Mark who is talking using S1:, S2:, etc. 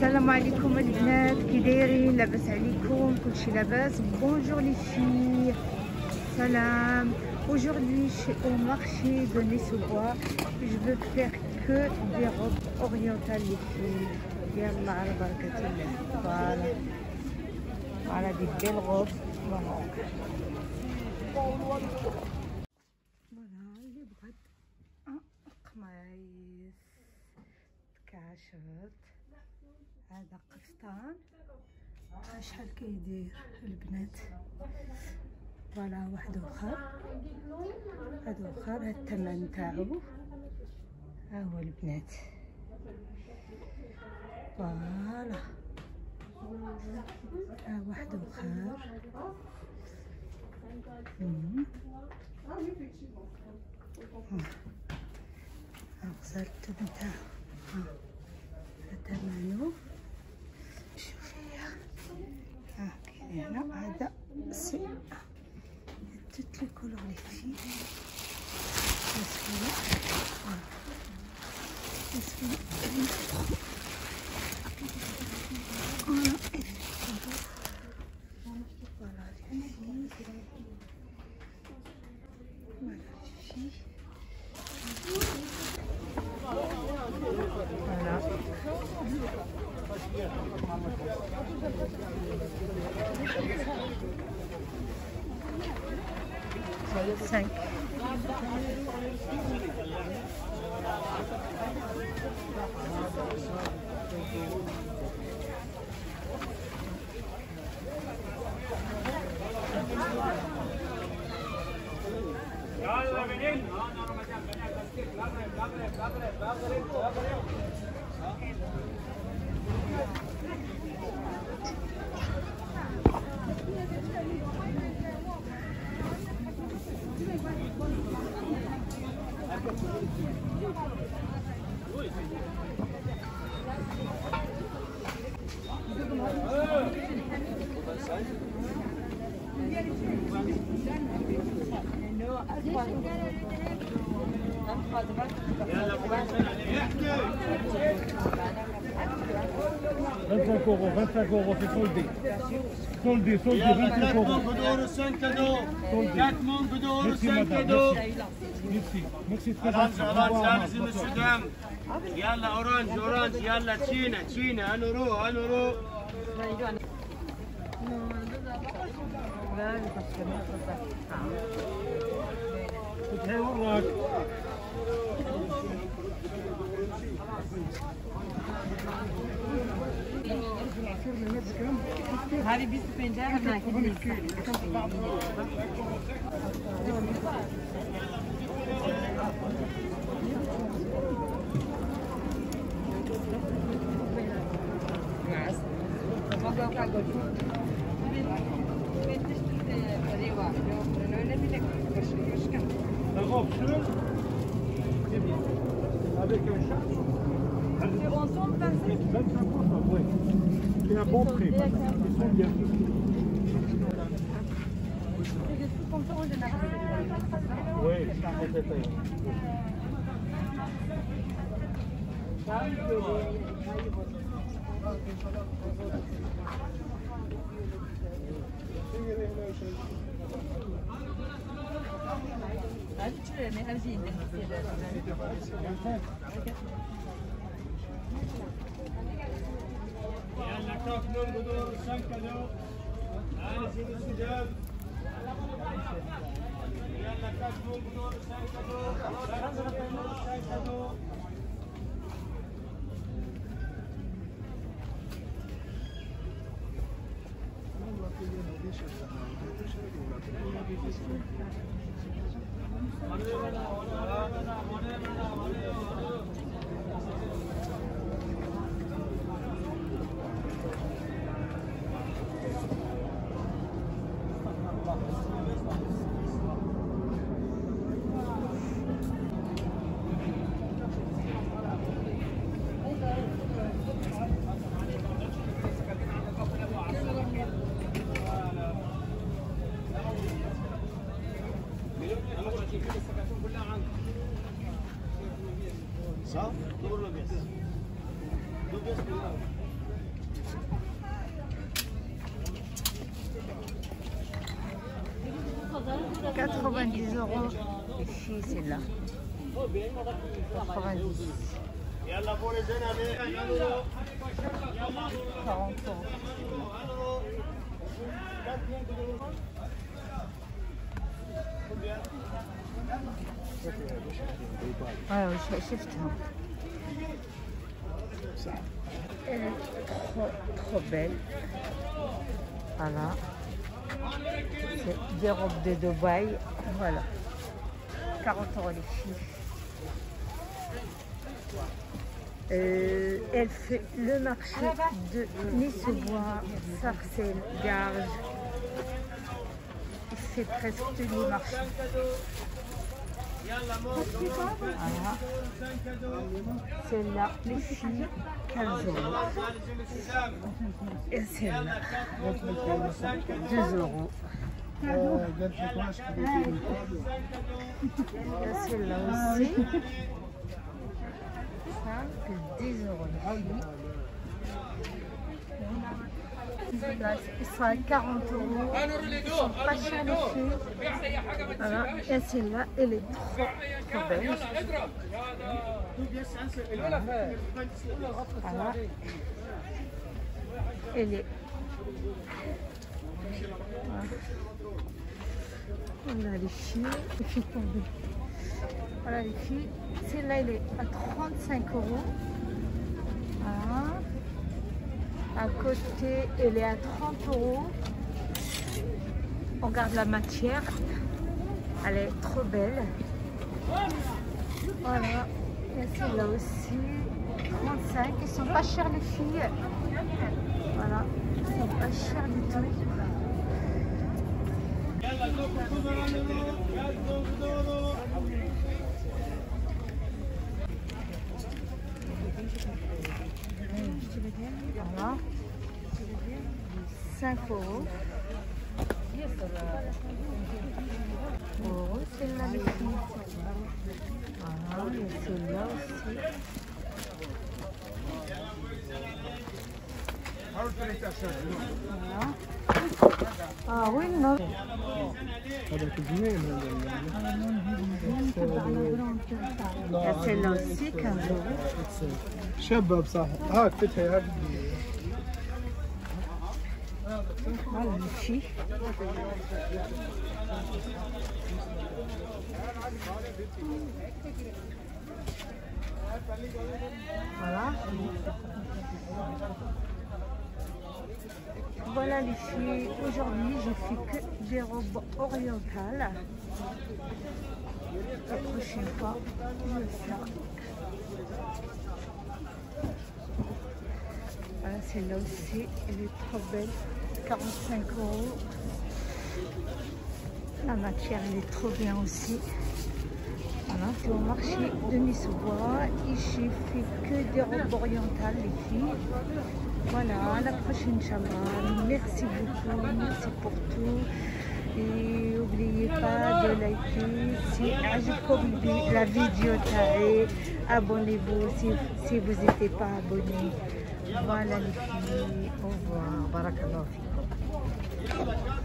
S1: السلام عليكم البنات، كي دايرين؟ لاباس عليكم؟ كلشي لاباس؟ بونجور لي في سلام. Aujourd'hui je suis au marché de Nessoubois. Je veux faire que des robes orientales les filles. Yallah ala barakatillah. Voilà. Voilà des belles robes. Voilà. Voilà, اللي بغات قميص كاشط، هذا قفطان. شحال كيدير البنات؟ فوالا واحد اخر، هذا اخر، هاد الثمن تاعو ها هو البنات. فوالا ها واحد اخر. غزال الثمن تاعو، ها ثمنو. شوفي ها كاين هنا، هذا سي toutes les couleurs les filles. Voilà les filles. Voilà les filles. Voilà. 5.
S2: €25, 25 €, c'est soldé. Soldé, 25 €.
S3: 4 بدور 5 cadeaux. 4 mondes بدور 5 cadeaux.
S2: Merci, merci très
S3: أورانج
S2: gentil.
S3: لازم السودان. يلا أورانج أورانج يلا تشينا تشينا هنورو هنورو.
S2: هاي وراك.
S1: هذه بيس بنجاح هناك.
S2: La robe cheveux, c'est bien. Avec un chat.
S1: C'est ensemble 25.
S2: 25 €, oui. C'est un bon prix. Ils sont bien.
S1: Comme ça en général.
S2: Oui, c'est détaillé.
S3: يلا 4 mondes بدور 5 cadeaux. لازم السودان. يلا 4 mondes بدور 5 cadeaux. 5 cadeaux. Ça? Double pièce. 2 pièces.
S1: 90 euros. Les filles, c'est là. 90. 40 euros. Ouais, شفتها. Elle est trop belle. Voilà. C'est des robes de Dubaï. Voilà. 40 euros les filles. Elle fait le marché de Nice-Bois, Sarcelles, Garges. Il fait presque tous les marchés. Voilà. Celle-là, les filles, 15 euros. Et celle-là, 2 euros. Et celle-là aussi. Ça, c'est 10 euros les filles. Là, ils sont à 40 euros. Ils sont pas chers les filles. Voilà. Et celle-là, elle est trop belle. Voilà. Elle est. Voilà les filles. Voilà les filles. Celle-là, elle est à 35 euros. Voilà. À côté, elle est à 30 euros. On regarde la matière. Elle est trop belle. Voilà. Et celle-là aussi. 35. Ils sont pas chers les filles. Voilà. Ils sont pas chers du tout. Voilà. 5 euros. Celle-là, les filles. Voilà, et celle-là aussi. Voilà. Ah oui, non. Et celle-là aussi, 15 euros.
S2: شباب صح هاك فتحي هاك
S1: Voilà les filles. Voilà. Voilà les filles. Aujourd'hui, je fais que des robes orientales. La prochaine fois, je le ferai. Voilà, celle-là aussi, elle est trop belle. 45 euros. La matière, elle est trop bien aussi. Voilà, c'est au marché de Nice-Bois. Et j'ai fait que des robes orientales, les filles. Voilà, à la prochaine, Inch'Allah. Merci beaucoup, merci pour tout. Et n'oubliez pas de liker si la vidéo taille. Abonnez-vous si vous n'êtes pas abonné. Voilà les filles, au revoir. Barakallahu fikum.